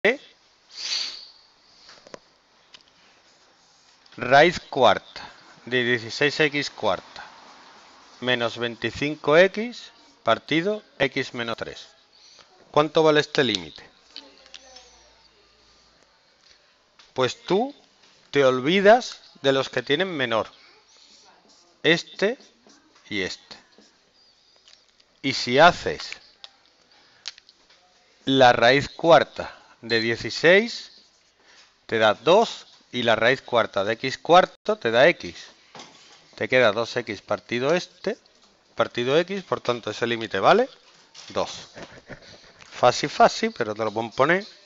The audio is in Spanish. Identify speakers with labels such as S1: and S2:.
S1: raíz cuarta de 16x cuarta menos 25x partido x menos 3. ¿Cuánto vale este límite? Pues tú te olvidas de los que tienen menor. Este y este. Y si haces la raíz cuarta de 16, te da 2 y la raíz cuarta de x cuarto te da x. Te queda 2x partido este, partido x, por tanto ese límite vale 2. Fácil, pero te lo puedo poner